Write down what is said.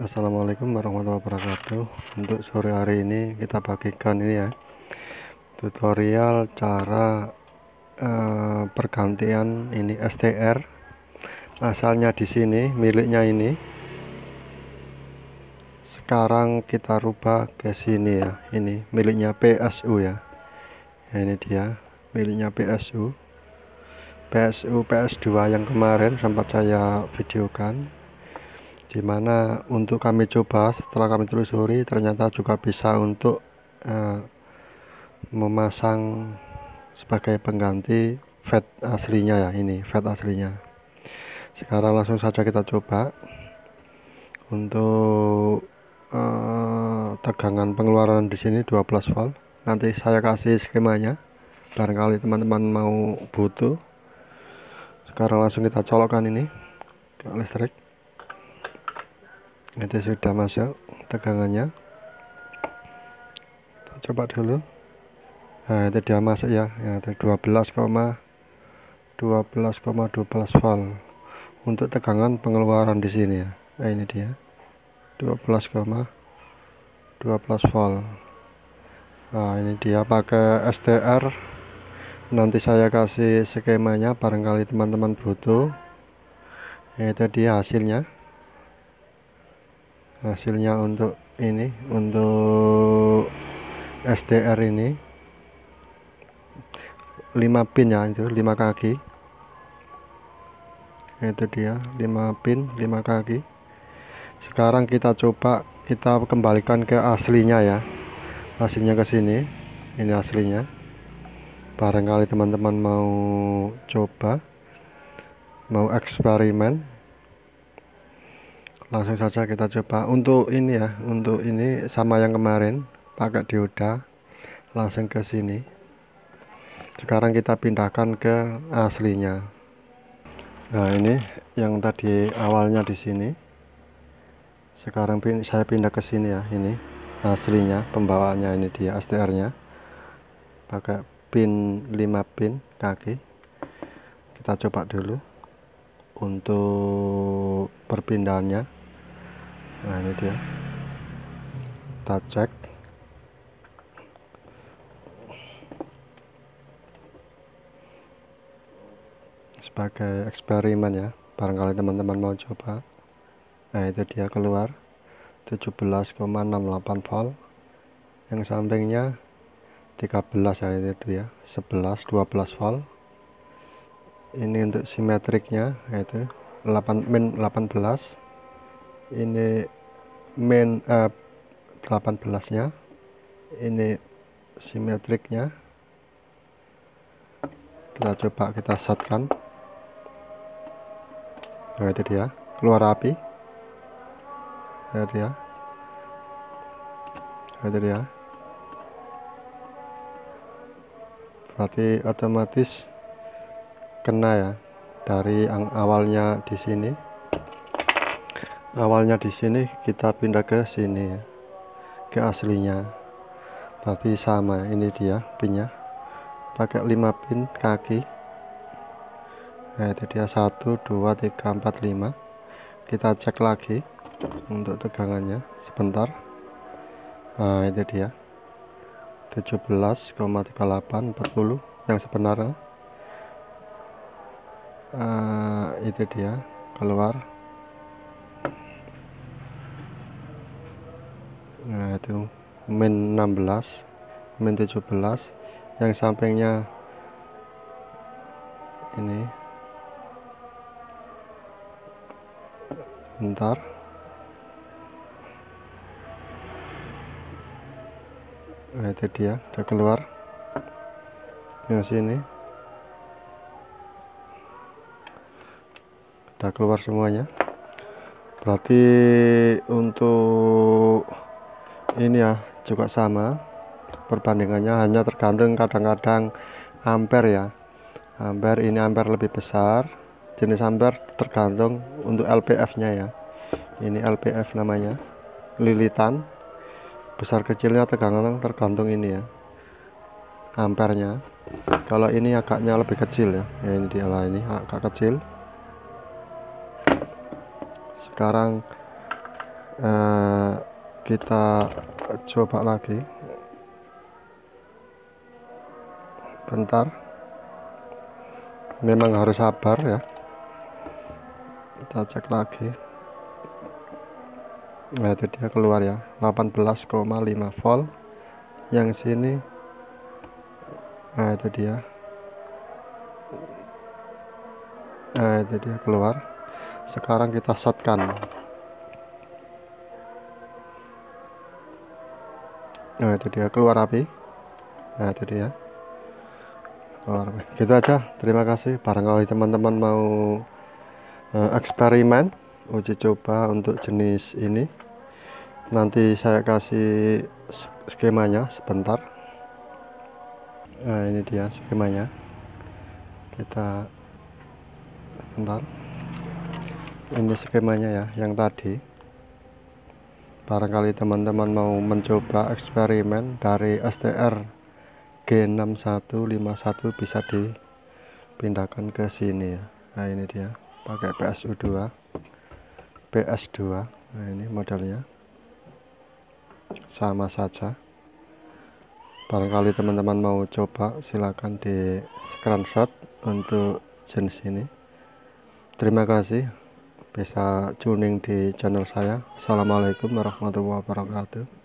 Assalamualaikum warahmatullahi wabarakatuh. Untuk sore hari ini kita bagikan ini ya, tutorial cara pergantian ini STR. Asalnya di sini, miliknya ini. Sekarang kita rubah ke sini ya. Ini miliknya PSU ya. Ya, ini dia miliknya PSU. PS2 yang kemarin sempat saya videokan, dimana untuk kami coba setelah kami telusuri ternyata juga bisa untuk memasang sebagai pengganti fat aslinya ya. Ini fat aslinya. Sekarang langsung saja kita coba. Untuk tegangan pengeluaran di sini 12 volt. Nanti saya kasih skemanya barangkali teman-teman mau butuh. Sekarang langsung kita colokkan ini ke listrik. Itu sudah masuk tegangannya. Kita coba dulu. Nah, itu dia masuk ya. Ya, 12,12 volt untuk tegangan pengeluaran di sini ya. Nah, ini dia 12,12 volt. Nah, ini dia pakai STR. Nanti saya kasih skemanya barangkali teman-teman butuh. Itu dia hasilnya untuk ini, untuk STR ini 5 pin ya, itu 5 kaki. Itu dia 5 pin 5 kaki. Sekarang kita coba, kita kembalikan ke aslinya ya. Aslinya ke sini. Ini aslinya. Barangkali teman-teman mau coba, mau eksperimen, langsung saja kita coba. Untuk ini ya, untuk ini sama yang kemarin pakai dioda, langsung ke sini. Sekarang kita pindahkan ke aslinya. Nah, ini yang tadi awalnya di sini. Sekarang saya pindah ke sini ya. Ini aslinya, pembawaannya ini dia STR-nya. Pakai pin 5 pin kaki. Kita coba dulu untuk perpindahannya. Nah, ini dia. Kita cek. Sebagai eksperimen ya, barangkali teman-teman mau coba. Nah, itu dia keluar 17,68 volt. Yang sampingnya 13 ya, itu ya 11 12 volt. Ini untuk simetriknya yaitu 18. Ini min 18 nya. Ini simetriknya. Kita coba kita shotkan. Nah, itu dia keluar api. Nah, itu dia. Nah, itu dia. Berarti otomatis kena ya, dari yang awalnya di sini. Awalnya di sini kita pindah ke sini ya, ke aslinya. Berarti sama, ini dia pinnya. Pakai 5 pin kaki. Nah, itu dia 1 2 3 4 5. Kita cek lagi untuk tegangannya sebentar. Nah, itu dia 17,38 40 yang sebenarnya. Itu dia keluar. Nah, itu min 16 min 17. Yang sampingnya ini bentar. Nah, itu dia udah keluar. Yang sini udah keluar semuanya. Berarti untuk ini ya juga sama perbandingannya, hanya tergantung kadang-kadang ampere ya. Ampere ini ampere lebih besar, jenis ampere tergantung untuk LPF nya ya. Ini LPF namanya, lilitan. Besar kecilnya tergantung ini ya, ampernya. Kalau ini agaknya lebih kecil ya. Ini dia lah, ini agak kecil. Sekarang kita coba lagi bentar, memang harus sabar ya. Kita cek lagi. Nah itu dia keluar ya, 18,5 volt yang sini. Nah itu dia, keluar. Sekarang kita shotkan. Nah itu dia keluar api. Nah itu dia keluar api. Gitu aja, terima kasih. Barangkali teman-teman mau eksperimen uji coba untuk jenis ini, nanti saya kasih skemanya sebentar. Nah ini dia skemanya, kita bentar, ini skemanya ya yang tadi. Barangkali teman-teman mau mencoba eksperimen dari STR G6151 bisa dipindahkan ke sini ya. Nah ini dia pakai PS2. Nah ini modelnya sama saja. Barangkali teman-teman mau coba, silahkan di screenshot untuk jenis ini. Terima kasih, bisa tuning di channel saya. Assalamualaikum warahmatullahi wabarakatuh.